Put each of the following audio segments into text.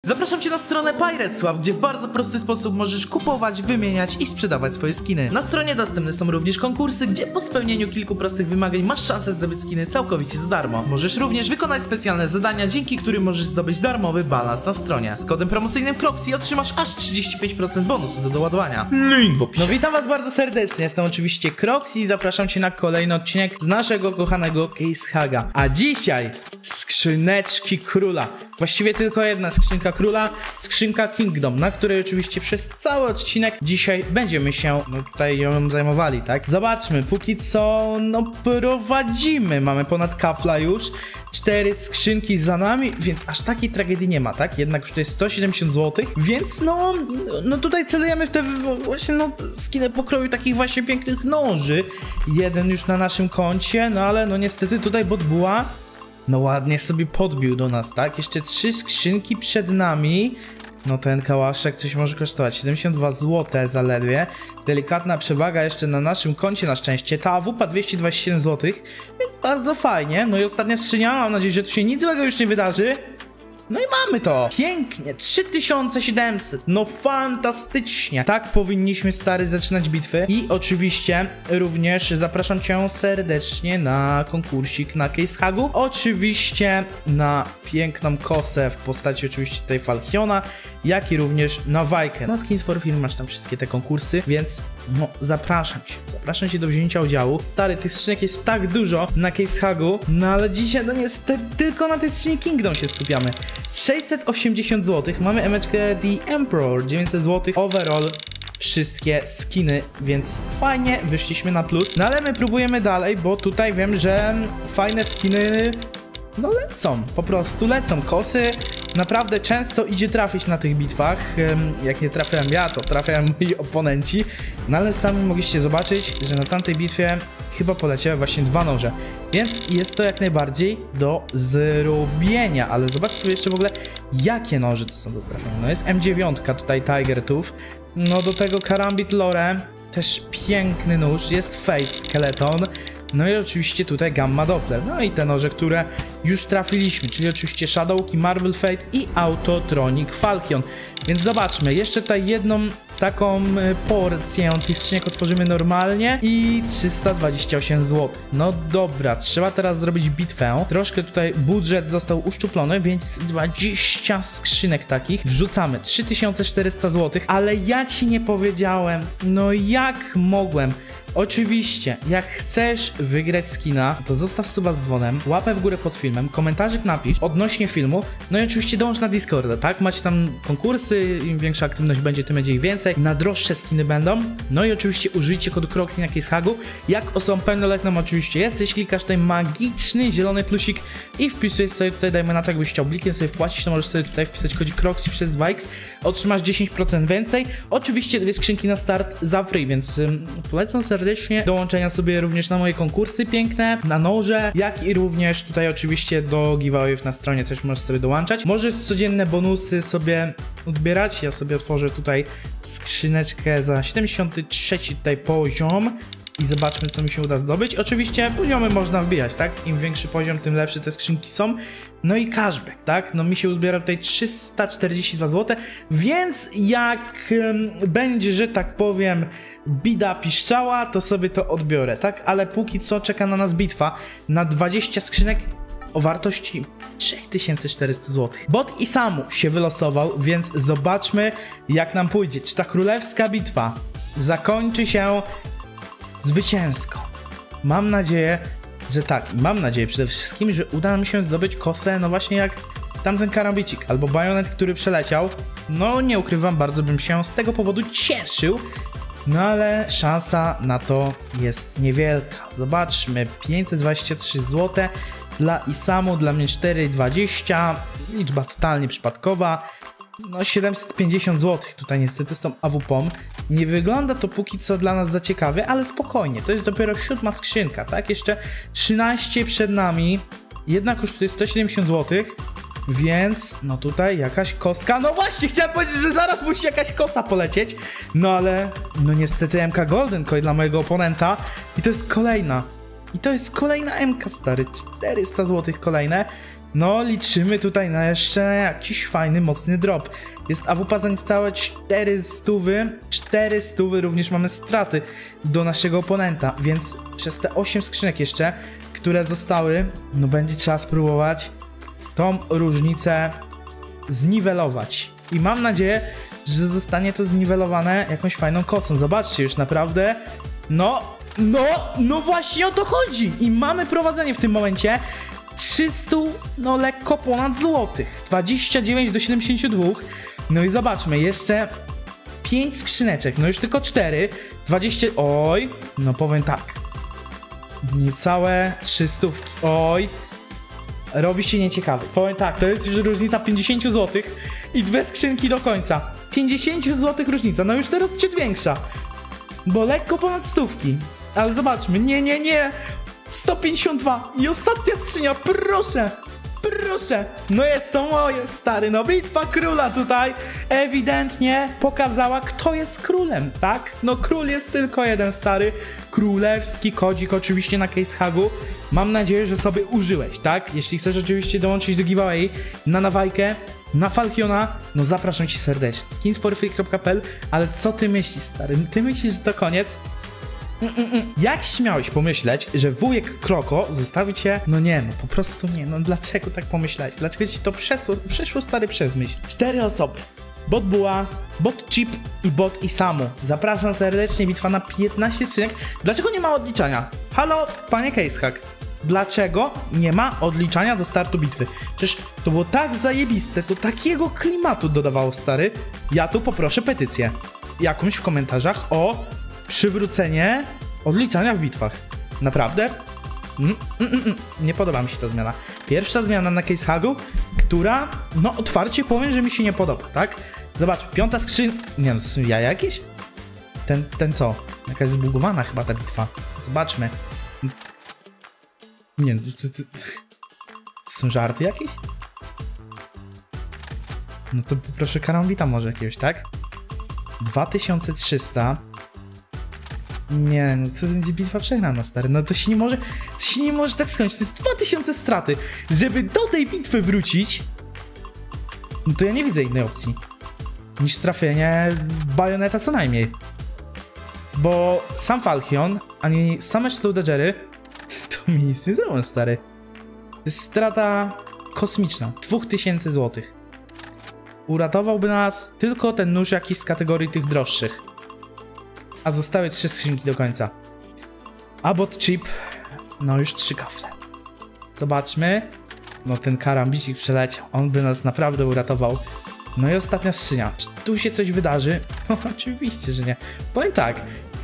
Zapraszam cię na stronę PiratesSwap, gdzie w bardzo prosty sposób możesz kupować, wymieniać i sprzedawać swoje skiny. Na stronie dostępne są również konkursy, gdzie po spełnieniu kilku prostych wymagań masz szansę zdobyć skiny całkowicie za darmo. Możesz również wykonać specjalne zadania, dzięki którym możesz zdobyć darmowy balans na stronie. Z kodem promocyjnym Croxy otrzymasz aż 35% bonusu do doładowania. Link w opisie. No witam was bardzo serdecznie, jestem oczywiście Croxy i zapraszam cię na kolejny odcinek z naszego kochanego Case Haga. A dzisiaj skrzyneczki króla. Właściwie tylko jedna skrzynka króla, skrzynka Kingdom, na której oczywiście przez cały odcinek dzisiaj będziemy się tutaj ją zajmowali, tak? Zobaczmy, póki co prowadzimy, mamy ponad kafla już, 4 skrzynki za nami, więc aż takiej tragedii nie ma, tak? Jednak już to jest 170 zł, więc no tutaj celujemy w te właśnie skiny pokroju takich właśnie pięknych noży. Jeden już na naszym koncie, no ale niestety tutaj bot była. No ładnie sobie podbił do nas, tak? Jeszcze 3 skrzynki przed nami. No ten kałaszek coś może kosztować 72 zł zaledwie. Delikatna przewaga jeszcze na naszym koncie na szczęście. Ta AWP 227 zł, więc bardzo fajnie. No i ostatnia skrzynia, mam nadzieję, że tu się nic złego już nie wydarzy. No i mamy to! Pięknie! 3700! No fantastycznie! Tak powinniśmy, stary, zaczynać bitwy. I oczywiście również zapraszam cię serdecznie na konkursik na Case Hagu. Oczywiście na piękną kosę w postaci oczywiście tej Falchiona, jak i również na Wajkę. Na Skins for Film masz tam wszystkie te konkursy, więc zapraszam cię. Zapraszam cię do wzięcia udziału. Stary, tych skrzynek jest tak dużo na Case Hagu, no ale dzisiaj niestety tylko na tej skrzyni Kingdom się skupiamy. 680 zł, mamy emeczkę The Emperor, 900 zł, overall wszystkie skiny, więc fajnie, wyszliśmy na plus. No ale my próbujemy dalej, bo tutaj wiem, że fajne skiny lecą, po prostu lecą. Kosy naprawdę często idzie trafić na tych bitwach. Jak nie trafiałem ja, to trafiają moi oponenci. No ale sami mogliście zobaczyć, że na tamtej bitwie chyba poleciały właśnie 2 noże. Więc jest to jak najbardziej do zrobienia. Ale zobaczcie sobie jeszcze w ogóle, jakie noże to są do trafienia. No jest M9 tutaj Tiger Tooth. No do tego Karambit Lore, też piękny nóż. Jest Fate Skeleton. No i oczywiście tutaj Gamma Doppler. No i te noże, które już trafiliśmy, czyli oczywiście Shadowki, Marvel Fate i Autotronic Falchion. Więc zobaczmy, jeszcze tutaj jedną taką porcję tych skrzynek otworzymy normalnie i 328 zł. No dobra, trzeba teraz zrobić bitwę. Troszkę tutaj budżet został uszczuplony, więc 20 skrzynek takich wrzucamy. 3400 zł, ale ja ci nie powiedziałem, no jak mogłem. Oczywiście, jak chcesz wygrać skina, to zostaw suba z dzwonem, łapę w górę pod filmem, komentarzyk napisz odnośnie filmu, no i oczywiście dołącz na Discorda, tak? Macie tam konkursy, im większa aktywność będzie, tym będzie ich więcej, na droższe skiny będą, no i oczywiście użyjcie kodu Croxy na Case Hagu. Jak osobą pełnoletnią oczywiście jesteś, klikasz tutaj magiczny zielony plusik i wpisujesz sobie tutaj, dajmy na to, jakbyś chciał blikiem sobie wpłacić, to możesz sobie tutaj wpisać kodzik Croxy przez 2x, otrzymasz 10% więcej. Oczywiście 2 skrzynki na start za free, więc polecam serdecznie dołączenia sobie również na moje konkursy piękne, na noże, jak i również tutaj oczywiście do giveawayów na stronie też możesz sobie dołączać. Możesz codzienne bonusy sobie odbierać. Ja sobie otworzę tutaj skrzyneczkę za 73 tutaj poziom i zobaczmy, co mi się uda zdobyć. Oczywiście poziomy można wbijać, tak? Im większy poziom, tym lepsze te skrzynki są. No i cashback, tak? No mi się uzbiera tutaj 342 zł, więc jak będzie, że tak powiem, bida piszczała, to sobie to odbiorę, tak? Ale póki co czeka na nas bitwa na 20 skrzynek o wartości 3400 zł. Bot i Samu się wylosował, więc zobaczmy, jak nam pójdzie. Czy ta królewska bitwa zakończy się zwycięsko? Mam nadzieję, że tak. Mam nadzieję przede wszystkim, że uda nam się zdobyć kosę, no właśnie jak tamten karambicik albo bajonet, który przeleciał. No nie ukrywam, bardzo bym się z tego powodu cieszył. No ale szansa na to jest niewielka. Zobaczmy, 523 zł dla Isamu, dla mnie 4,20. Liczba totalnie przypadkowa. No 750 zł tutaj niestety z tą AWP-ą. Nie wygląda to póki co dla nas za ciekawie, ale spokojnie. To jest dopiero 7. skrzynka, tak? Jeszcze 13 przed nami. Jednak już tutaj 170 zł. Więc no tutaj jakaś koska. No właśnie, chciałem powiedzieć, że zaraz musi jakaś kosa polecieć. No ale no niestety MK Golden Coin dla mojego oponenta. I to jest kolejna. I to jest kolejna MK, stary. 400 zł kolejne. No, liczymy tutaj na jeszcze jakiś fajny, mocny drop. Jest AWP za niecałe 400. 400 również mamy straty do naszego oponenta, więc przez te 8 skrzynek jeszcze, które zostały, no będzie trzeba spróbować tą różnicę zniwelować. I mam nadzieję, że zostanie to zniwelowane jakąś fajną kocą. Zobaczcie, już naprawdę, no właśnie o to chodzi. I mamy prowadzenie w tym momencie. 300, no lekko ponad złotych. 29 do 72. No i zobaczmy, jeszcze 5 skrzyneczek, no już tylko 4. 20, oj, no powiem tak. Niecałe 300, oj. Robi się nieciekawy. Powiem tak, to jest już różnica 50 zł i 2 skrzynki do końca. 50 zł różnica, no już teraz ciut większa. Bo lekko ponad 100. Ale zobaczmy, nie. 152 i ostatnia skrzynia, proszę. No jest to moje, stary, no bitwa króla tutaj ewidentnie pokazała, kto jest królem, tak? No król jest tylko jeden, stary, królewski kodzik oczywiście na CaseHagu. Mam nadzieję, że sobie użyłeś, tak? Jeśli chcesz oczywiście dołączyć do giveaway na nawajkę, na Falchiona, no zapraszam cię serdecznie, skinsforfree.pl, ale co ty myślisz, stary? Ty myślisz, że to koniec? Jak śmiałeś pomyśleć, że wujek Kroko zostawi cię? No nie, no po prostu nie, no dlaczego tak pomyślałeś? Dlaczego ci to przeszło stary przez myśl? 4 osoby. Bot Buła, bot Chip i bot Isamu. Zapraszam serdecznie, bitwa na 15 skrzynek. Dlaczego nie ma odliczania? Halo, panie CaseHag. Dlaczego nie ma odliczania do startu bitwy? Przecież to było tak zajebiste, to takiego klimatu dodawało, stary. Ja tu poproszę petycję. Jakąś w komentarzach o przywrócenie odliczania w bitwach. Naprawdę? Nie podoba mi się ta zmiana. Pierwsza zmiana na CaseHagu, która, no otwarcie powiem, że mi się nie podoba, tak? Zobacz, 5. skrzyn... Nie no, to są jaja jakieś? Ten co? Jakaś zbugowana chyba ta bitwa. Zobaczmy. Nie no, to są żarty jakieś? No to poproszę karambita może jakiegoś, tak? 2300. Nie, no to będzie bitwa przegrana, stary. No to się nie może tak skończyć. To jest 2000 straty. Żeby do tej bitwy wrócić, no to ja nie widzę innej opcji niż trafienie bajoneta co najmniej. Bo sam Falchion, ani same Slowdagery to mi nic nie zrobią, stary. To jest strata kosmiczna. 2000 zł. Uratowałby nas tylko ten nóż jakiś z kategorii tych droższych. A zostały 3 skrzynki do końca. A bot Chip, no już 3 kafle. Zobaczmy. No ten karambicik przeleciał. On by nas naprawdę uratował. No i ostatnia skrzynia. Czy tu się coś wydarzy? No oczywiście, że nie. Powiem tak.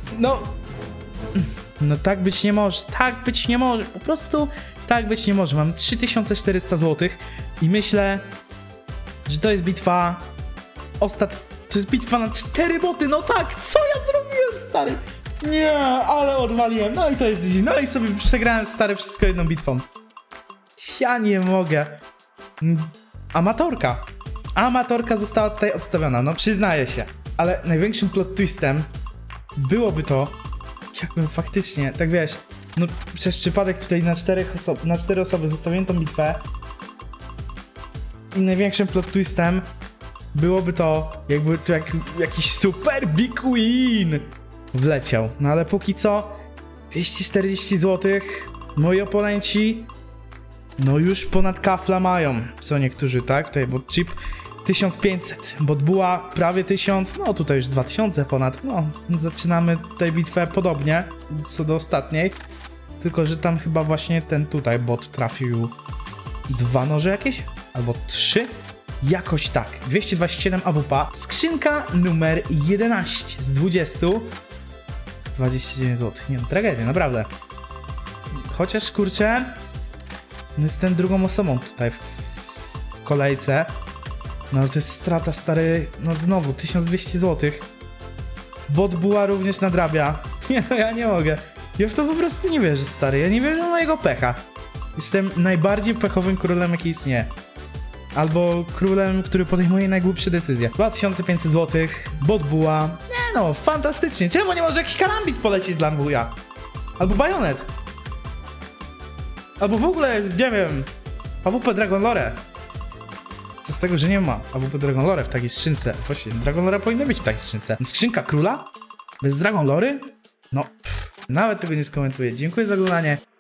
No tak być nie może. Tak być nie może. Po prostu tak być nie może. Mam 3400 zł i myślę, że to jest bitwa To jest bitwa na 4 boty, no tak, co ja zrobiłem, stary? Nie, ale odwaliłem, no i to jest GG, no i sobie przegrałem, stary, wszystko jedną bitwą. Ja nie mogę. Amatorka została tutaj odstawiona, no przyznaję się. Ale największym plot twistem byłoby to, jakbym faktycznie, tak wiesz, no przez przypadek tutaj na 4 osoby zostawiłem tą bitwę. I największym plot twistem byłoby to, jakby tu jakiś super big win wleciał. No ale póki co 240 zł. Moi oponenci no już ponad kafla mają. Co niektórzy, tak? Tutaj bot Chip 1500, bot Buła prawie 1000, no tutaj już 2000 ponad. No, zaczynamy tę bitwę podobnie co do ostatniej. Tylko że tam chyba właśnie ten tutaj bot trafił 2 noże jakieś? Albo 3? Jakoś tak. 227 AWP. Skrzynka numer 11 z 20. 29 zł. Nie no, tragedia, naprawdę. Chociaż, kurczę, jestem drugą osobą tutaj w kolejce. No to jest strata, stary. No znowu, 1200 zł. Bot Buła również nadrabia. Nie no, ja nie mogę. Ja w to po prostu nie wierzę, stary. Ja nie wierzę w mojego pecha. Jestem najbardziej pechowym królem, jaki istnieje. Albo królem, który podejmuje najgłupsze decyzje. 2500 zł, bot Buła. Nie no, fantastycznie. Czemu nie może jakiś karambit polecić dla wuja? Albo bajonet. Albo w ogóle, nie wiem, AWP Dragon Lore. Co z tego, że nie ma AWP Dragon Lore w takiej skrzynce? Właśnie, Dragon Lore powinno być w takiej skrzynce. Skrzynka króla? Bez Dragon Lory? No, nawet tego nie skomentuję. Dziękuję za oglądanie.